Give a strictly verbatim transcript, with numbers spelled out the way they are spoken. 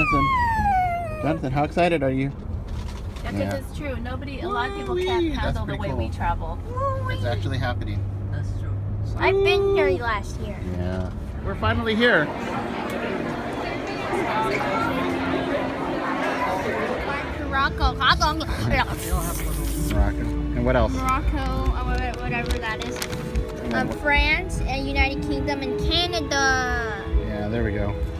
Jonathan. Jonathan, how excited are you? Yeah, because Yeah. it's true. Nobody, a lot of people can't That's handle the pretty way cool. we travel. It's actually happening. That's true. I've been here last year. Yeah. We're finally here. Morocco. Morocco. Morocco. And what else? Morocco, uh, whatever that is. Um, France and United Kingdom and Canada. Yeah, there we go.